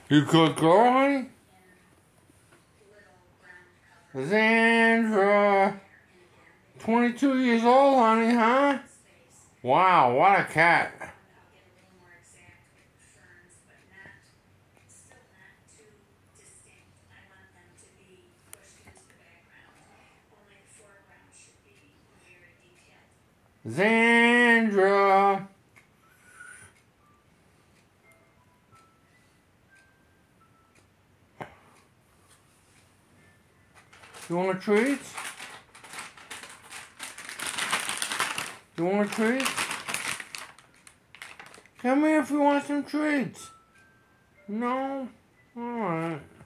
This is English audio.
You good girl, honey? Zandra. 22 years old, honey, huh? Wow, what a cat. Zandra. You want a treat? You want a treat? Come here if you want some treats. No? Alright.